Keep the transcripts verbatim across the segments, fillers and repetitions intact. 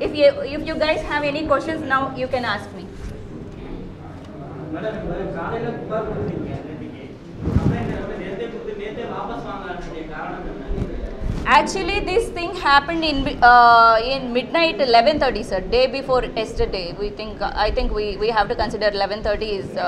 If you if you guys have any questions now, you can ask me. Madam, காலையில புகார் கொடுத்தீங்க நேத்திக்கு. Complaint வந்து நேத்தே கொடுத்து நேத்தே வாபஸ் வாங்கலாம்னு காரணம் என்ன? Actually, this thing happened in uh, in midnight eleven thirty, sir. Day before yesterday. We think uh, I think we we have to consider eleven thirty is. Uh,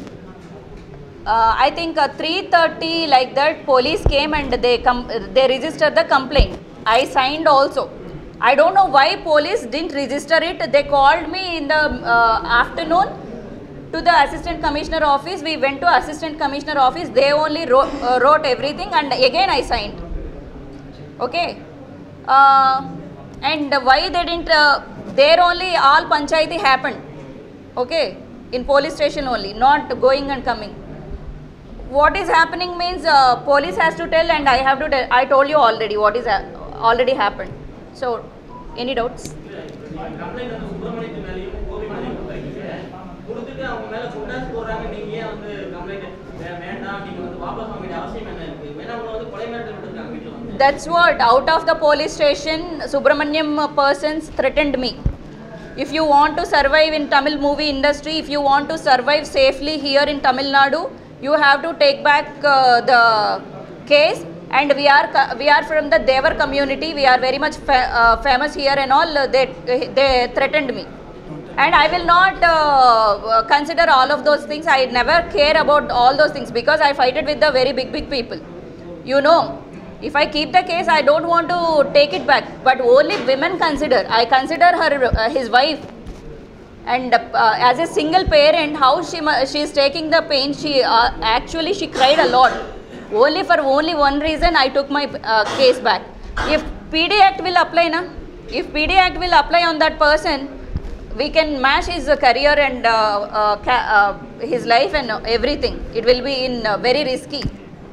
uh, I think uh, three thirty like that. Police came and they com they registered the complaint. I signed also. I don't know why police didn't register it. They called me in the uh, afternoon to the assistant commissioner office. We went to assistant commissioner office. They only wrote, uh, wrote everything and again I signed. Okay, uh, and why they didn't, uh, there only all panchayati happened, okay, in police station only, not going and coming. What is happening means uh, police has to tell and I have to tell. I told you already what is ha already happened. So, any doubts? Complaint வந்து சுப்ரமணியத்து மேலயும் கோபி மேலயும் கொடுத்தீங்க. கொடுத்துட்டு அவங்க மேல ஃபுட்டாஸ் போறாங்க. நீங்க ஏன் வந்து கம்ப்ளைன்ட் வேண்டாம் நீங்க வந்து வாபஸ் வாங்க வேண்டிய அவசியம் என்ன இருக்கு? வேணா அவங்க வந்து கொலை மிரட்டல் விட்டுருக்காங்க வீட்ல வந்து. That's what, out of the police station, Subramaniam persons threatened me. If you want to survive in Tamil movie industry, if you want to survive safely here in Tamil Nadu, you have to take back uh, the case. And we are we are from the Devar community. We are very much fa uh, famous here and all. Uh, they they threatened me, and I will not uh, consider all of those things. I never care about all those things because I fight it with the very big big people. You know, if I keep the case, I don't want to take it back. But only women consider. I consider her uh, his wife, and uh, as a single parent, how she she is taking the pain. She uh, actually she cried a lot. Only for only one reason I took my uh, case back. If P D Act will apply, na? If P D Act will apply on that person, we can mash his uh, career and uh, uh, ca uh, his life and uh, everything. It will be in uh, very risky.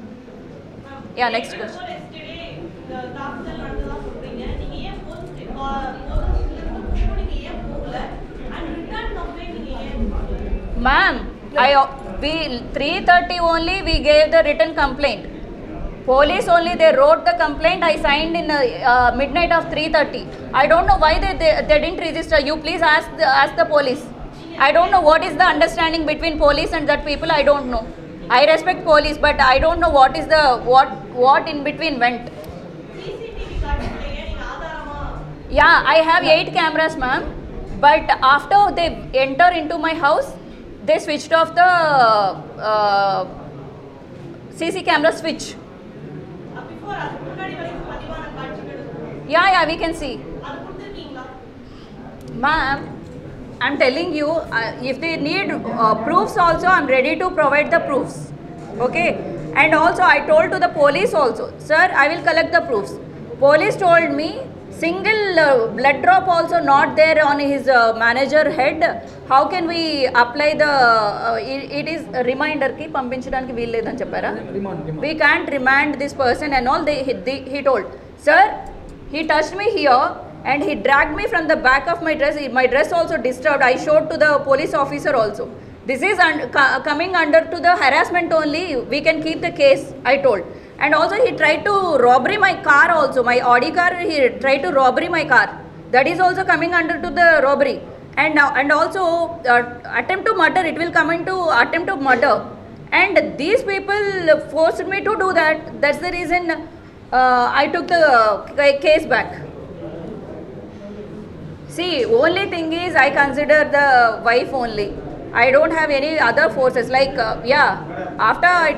Yeah, next question. Ma'am, I we three thirty only we gave the written complaint. Police only they wrote the complaint. I signed in uh, uh, midnight of three thirty. I don't know why they, they they didn't register. You please ask the, ask the police. I don't know what is the understanding between police and that people. I don't know. I respect police, but I don't know what is the what what in between went. Yeah, I have eight cameras, ma'am. But after they enter into my house, they switched off the uh, C C camera switch. Yeah, yeah, we can see. Ma'am, I'm telling you, uh, if they need uh, proofs also, I'm ready to provide the proofs. Okay? And also, I told to the police also, sir, I will collect the proofs. Police told me, single uh, blood drop also not there on his uh, manager head. How can we apply the, uh, it, it is a reminder ki pampinchadaniki veelledani cheppara. We can't remand this person and all. They, he, he told, sir, he touched me here and he dragged me from the back of my dress. My dress also disturbed. I showed to the police officer also. This is un coming under to the harassment only. We can keep the case, I told. And also he tried to robbery my car also. My Audi car, he tried to robbery my car. That is also coming under to the robbery. And now, and also uh, attempt to murder, it will come into attempt to murder. And these people forced me to do that. That's the reason uh, I took the uh, case back. See, only thing is I consider the wife only. I don't have any other forces like, uh, yeah, after I...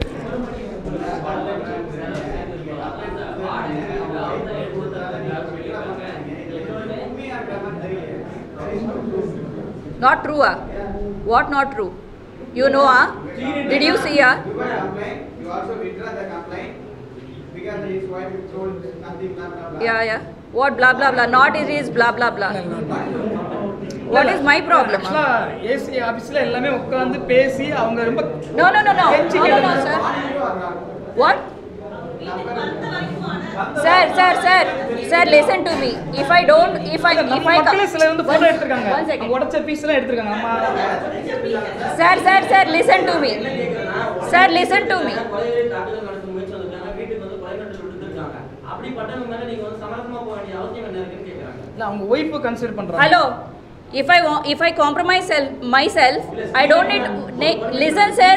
Not true, ah? What not true? You know, ah? Did you see, ah? You also withdraw the complaint because his wife told nothing, blah, blah, blah. Yeah, yeah. What blah, blah, blah? Not it is blah, blah, blah. What is my problem? A C office la ellame ukkandu pesi avanga romba No, no, no, no. No, no, no, sir. What? Sir, sir, sir. Sir, listen to me. If I don't, if I, if I makkale sila undu photo eduthirukanga one second. odacha piece la eduthirukanga amma Sir, sir, sir, listen to me. Sir, listen to me. இல்ல அவங்க wife consider பண்றாங்க. Hello, if I want, if I compromise self, myself, I don't need ne- listen sir.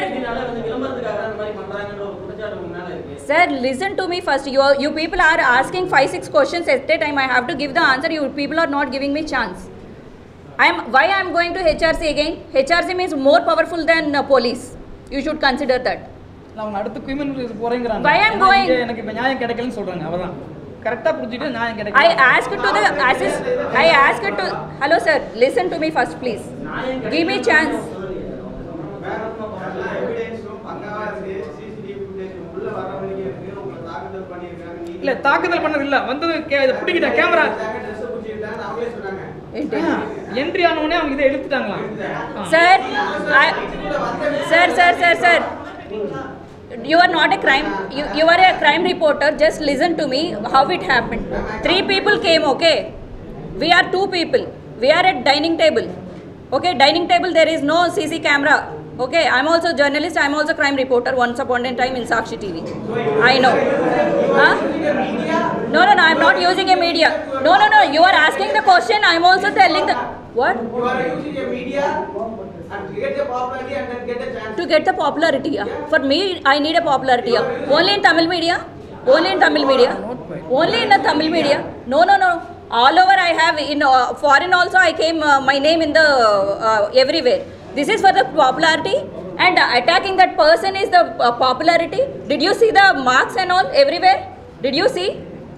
Sir, listen to me first. You you people are asking five six questions at a time. I have to give the answer. You people are not giving me chance. I am why I am going to H R C again? H R C means more powerful than uh, police. You should consider that. அவங்க அடுத்து criminal case போறேங்கறாங்க. Why I am going? எனக்கு இப்ப நியாயம் கிடைக்கலன்னு சொல்றாங்க. அவதான் கரெக்ட்டா புரிஞ்சிட்டு நியாயம் கிடைக்கல. I asked to the assist. I asked to. Hello sir, listen to me first, please. Give me chance. இல்ல தாக்குதல் பண்ணது இல்ல வந்தது புடிக்கிட்ட கேமரா என்ட்ரி ஆனவனே அவங்க இத எடுத்துட்டாங்களா Sir, I, sir, sir, sir, sir. You are not a crime. You, you are a crime reporter. Just listen to me. How it happened? Three people came. Okay, we are two people. We are at dining table. Okay, dining table. There is no C C camera. Okay, I'm also a journalist. I'm also a crime reporter. Once upon a time in Sakshi T V. I know. Huh? No, no, no. I'm not using a media. No, no, no. You are asking the question. I'm also telling the what? You are using a media and get the popularity and then get a chance. To get the popularity, yeah. For me, I need a popularity, yeah. Only in Tamil media. Only in Tamil media. Only in the Tamil media. No, no, no. All over I have in uh, foreign also. I came uh, my name in the uh, everywhere. This is for the popularity, and uh, attacking that person is the uh, popularity. Did you see the marks and all everywhere? Did you see?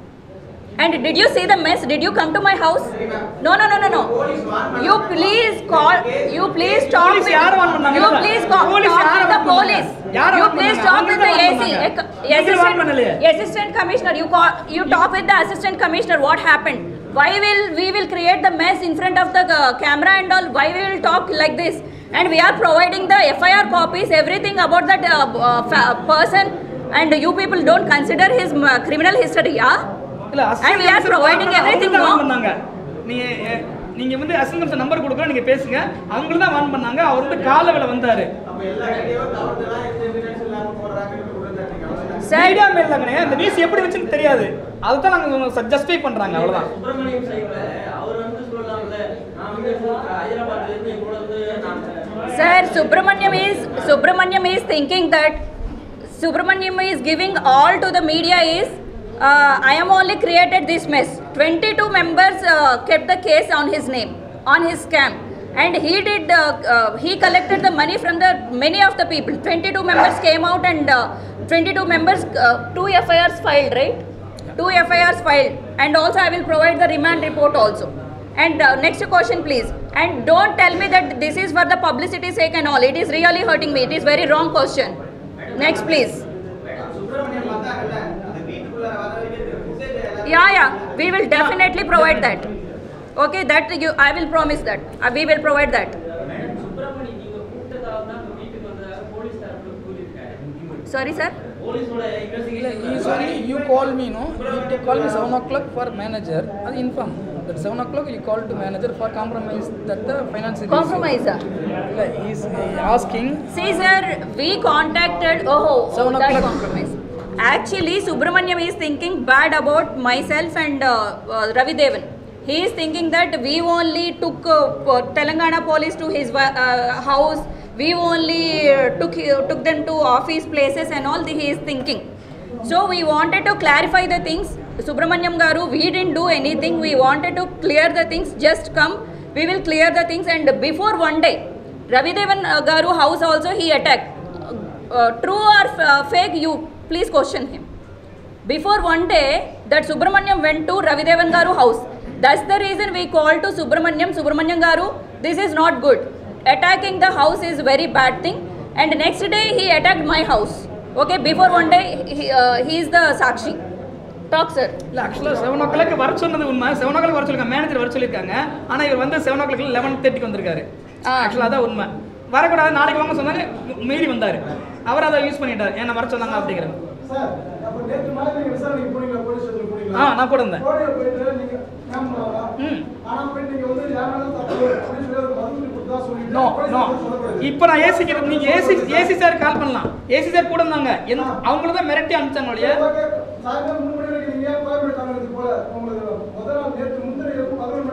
And did you see the mess? Did you come to my house? No, no, no, no, no. You please call. You please talk with. You please call. Talk with the police. You please talk with the A C, assistant, assistant commissioner. You call. You talk with the assistant commissioner. What happened? Why will we will create the mess in front of the uh, camera and all? Why we will talk like this? And we are providing the F I R copies, everything about that uh, uh, fa- person. And you people don't consider his uh, criminal history, yeah? And we are providing everything, no? நீங்க நீங்க வந்து அசங்கம்ஸ் number கொடுக்கற நீங்க பேசுங்க அவங்க தான் வான் பண்ணாங்க அவர் வந்து காலவல வந்தாரு அப்ப எல்லா வீடியோவும் தவறுதலா எவிடன்ஸ் இல்லாம போடுறாங்கன்னு சொல்றாங்க சார் ஐடியா இல்லங்கனே அந்த நியூஸ் எப்படி வெச்சுன்னு தெரியாது அத தான் நாங்க ஜஸ்டிஃபை பண்றாங்க அவ்வளவுதான் சுப்ரமணியம் சைடுல அவர் வந்து சொல்லலாம்ல நான் வந்து ஹைதராபாத்ல இருந்து கூட வந்து நான் Sir, Subramanyam is Subramanyam is thinking that Subramanyam is giving all to the media is uh, I am only created this mess. twenty-two members uh, kept the case on his name, on his scam, and he did uh, uh, he collected the money from the many of the people. twenty-two members came out and uh, twenty-two members uh, two F I Rs filed, right? Two F I Rs filed, and also I will provide the remand report also. And uh, next question please, and don't tell me that this is for the publicity sake and all. It is really hurting me. It is very wrong question. Next please. Subramaniam வந்தாங்கல அந்த வீட்டுக்குள்ள வர வைக்கிறது message Yeah, yeah, we will definitely provide that. Okay, that you, I will promise that. Uh, we will provide that. Subramani நீங்க கூட்டத்தால தான் வீட்டுக்கு வந்ததாக police தரப்புல கூறிருக்காரு Sorry sir. போலீஸோட investigation He only you call me, no? You call me seven o'clock for manager. I inform that seven o'clock you call to manager for compromise that the financial Compromise. ah. He is asking. See sir, we contacted. Oh, Seven oh that o'clock. compromise. Actually, Subramanyam is thinking bad about myself and uh, uh, Ravi Devan. He is thinking that we only took uh, Telangana police to his uh, house. We only uh, took uh, took them to office places and all. He is thinking. So we wanted to clarify the things. Subramanyam Garu, we didn't do anything. We wanted to clear the things. Just come. We will clear the things. And before one day, Ravi Devan uh, Garu house also he attacked. Uh, uh, true or uh, fake? You please question him. Before one day, that Subramanyam went to Ravi Devan Garu house. That's the reason we called to Subramanyam. Subramanyam Garu, this is not good. Attacking the house is very bad thing. And next day he attacked my house. Okay, before one day he, uh, he is the Sakshi. Talk sir. இல்ல ஆக்சுவலா seven o'clock வர சொன்னது உண்மை. seven o'clock வர சொல்லிருக்காங்க, manager வர சொல்லிருக்காங்க. ஆனா இவர் வந்து seven o'clock eleven thirty க்கு வந்திருக்காரு. ஆக்சுவலா அதான் உண்மை. வரக்கூடாது நாளைக்கு வாங்க சொன்னாரு, மீறி வந்தாரு. அவர் அதை யூஸ் பண்ணிட்டாரு. ஏன்னா வர சொன்னாங்க அப்படிங்கறாங்க. சார் அப்ப நேத்து மாதிரி நீங்க விசாரணை போனீங்களா, போலீஸ் ஸ்டேஷன் போனீங்களா? ஆ நான் கூட இருந்தேன். போடிய போயிட்டு நீங்க கேமராவா? ம். ஆனா போய் நீங்க வந்து யாரால தப்பு அப்படி சொல்லி மருந்து கொடுத்தா சொல்லிட்டு நோ நோ இப்போ நான் ஏசி கிட்ட நீங்க ஏசி ஏசி சார் கால் பண்ணலாம். ஏசி சார் கூட இருந்தாங்க. அவங்கள தான் மிரட்டி அனுப்பிச்சாங்க இல்லையா? சாயங்காலம் மூணு மணி வரைக்கும் நீங்க ஏன் கோயம்பேடு தாங்கிறது போல உங்களுக்கு முதல் நாள் நேற்று முந்தின இரவு பதினொன்று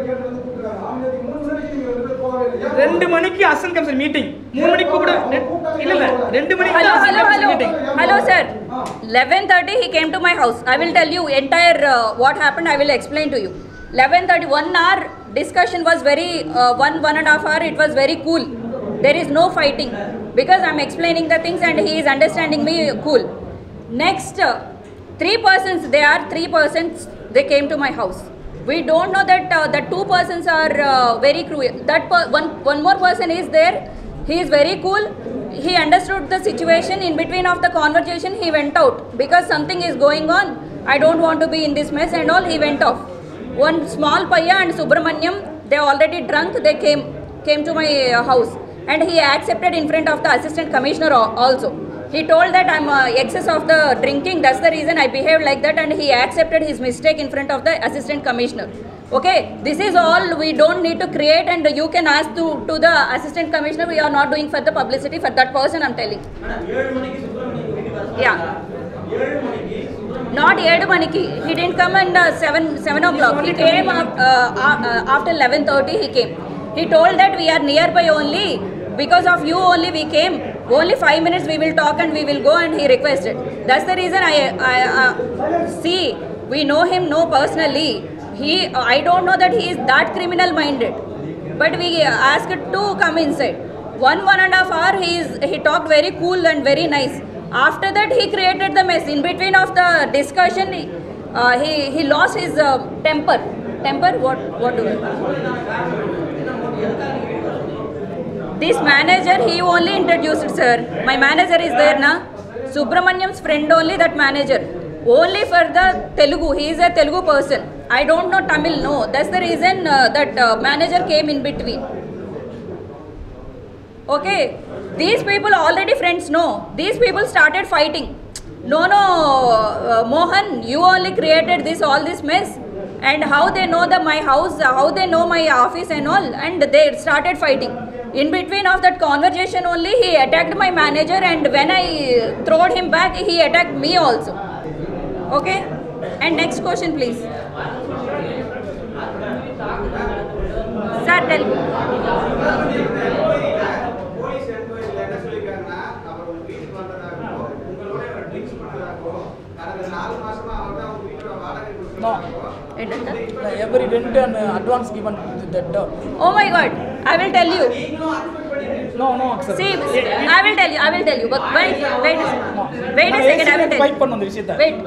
கேட்டு வந்து கூப்பிட்டுருக்காங்க. ஆம்லேட்டுக்கு மூணு மணிக்கு நீங்க ரெண்டு பேரும் போகவே இல்லை. ஏன் ரெண்டு மணிக்கு அசன் கம்சன் மீட்டிங், மூணு மணிக்கு கூப்பிட இல்ல இல்ல ரெண்டு மணிக்கு Hello, அசன் hello, கம்சன் hello. Meeting. Hello, sir. eleven thirty he came to my house. I will tell you entire uh, what happened. I will explain to you. eleven thirty, one hour discussion was very, uh, one, one and a half hour, it was very cool. There is no fighting because I am explaining the things and he is understanding me cool. Next, uh, three persons, they are three persons, they came to my house. We don't know that uh, the two persons are uh, very cruel. That per- one, one more person is there. He is very cool. He understood the situation. In between of the conversation, he went out because something is going on. I don't want to be in this mess and all. He went off. One small Paya and Subramanyam, they already drunk. They came came to my uh, house and he accepted in front of the assistant commissioner al- also. He told that I'm uh, excess of the drinking. That's the reason I behaved like that, and he accepted his mistake in front of the assistant commissioner. Okay, this is all. We don't need to create, and you can ask to to the assistant commissioner. We are not doing for the publicity for that person. I'm telling. Madam ஏழு மணிக்கு சுப்பிரமணியம் வீட்டுக்கு வர Yeah. சொன்னாங்க. ஏழு மணிக்கு Subramaniam Not ஏழு மணிக்கு. He didn't come at uh, seven seven o'clock. He came uh, uh, uh, after eleven thirty. He came. He told that we are nearby only. Because of you only we came. Only five minutes we will talk and we will go, and he requested. That's the reason I I uh, see. We know him no personally. He I don't know that he is that criminal minded. But we uh, asked to come inside. One one and a half hour he is he talked very cool and very nice. After that he created the mess. In between of the discussion, he uh, he, he lost his uh, temper. Temper? What what do we? This manager, he only introduced, sir. My manager is there, na? Subramanyam's friend only, that manager. Only for the Telugu. He is a Telugu person. I don't know Tamil, no. That's the reason uh, that uh, manager came in between. Okay. These people already friends, no. These people started fighting. No, no, uh, Mohan, you only created this, all this mess. And how they know the my house, how they know my office and all. And they started fighting. In between of that conversation only, he attacked my manager, and when I throwed him back, he attacked me also. Okay? And next question, please. Sir, tell me. Police என்கொயரியில் என்ன சொல்லியிருக்காருன்னா, அவர் உங்க வீட்டுக்கு வந்ததாகவோ, உங்களோட அவர் drinks பண்ணதாகவோ, கடந்த நாலு மாசமா அவர் தான் உங்க வீட்டோட வாடகை கொடுத்துருக்காங்கோ. Every rent and uh, advance given to that dog. Oh my God, I will tell you. No, no, accept. See, I will tell you, I will tell you. But wait, wait a second. Wait a second, I will tell Fight you. பண்ணோம் இந்த விஷயத்தை. Wait.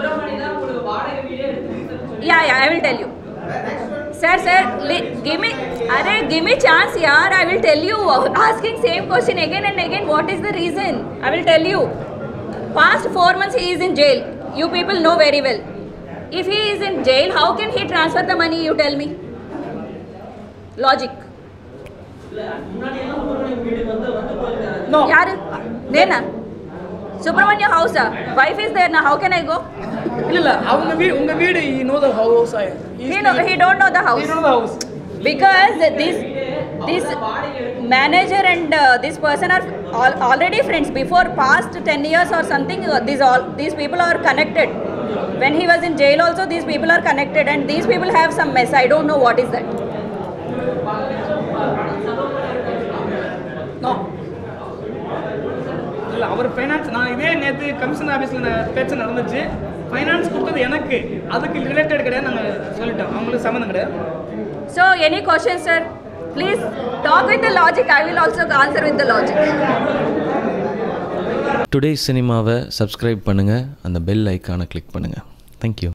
Yeah, yeah, I will tell you. Sir, sir, li- give me, arey, give me chance, yaar. I will tell you. Asking same question again and again. What is the reason? I will tell you. Past four months he is in jail. You people know very well. If he is in jail, how can he transfer the money? You tell me. Logic. இல்ல முன்னாடி எல்லாம் சுப்பிரமணியம் வீட்டுக்கு வந்து வந்து போயிருக்காரு. No. யாரு நேனா சுப்ரமணியம் ஹவுஸா வைஃப் இஸ் தேர் நா ஹவ் கேன் ஐ கோ இல்ல இல்ல அவங்க வீடு உங்க வீடு you know the house I he know he don't know the house you know the house because this this manager and uh, this person are all, already friends before past ten years or something. Uh, these all these people are connected. When he was in jail also, these people are connected, and these people have some mess. I don't know what is that. no இல்ல அவர் finance, நான் இதே நேற்று commission ஆஃபீஸில் பேச்சு நடந்துச்சு. Finance கொடுத்தது எனக்கு, அதுக்கு ரிலேட்டட் கிடையாது. நாங்கள் சொல்லிட்டோம், அவங்களுக்கு சம்மந்தம் கிடையாது. So any questions, sir? Please talk with the logic. I will also answer with the logic. Today சினிமாவை சப்ஸ்கிரைப் பண்ணுங்கள், அந்த பெல் ஐக்கானை கிளிக் பண்ணுங்கள். தேங்க்யூ.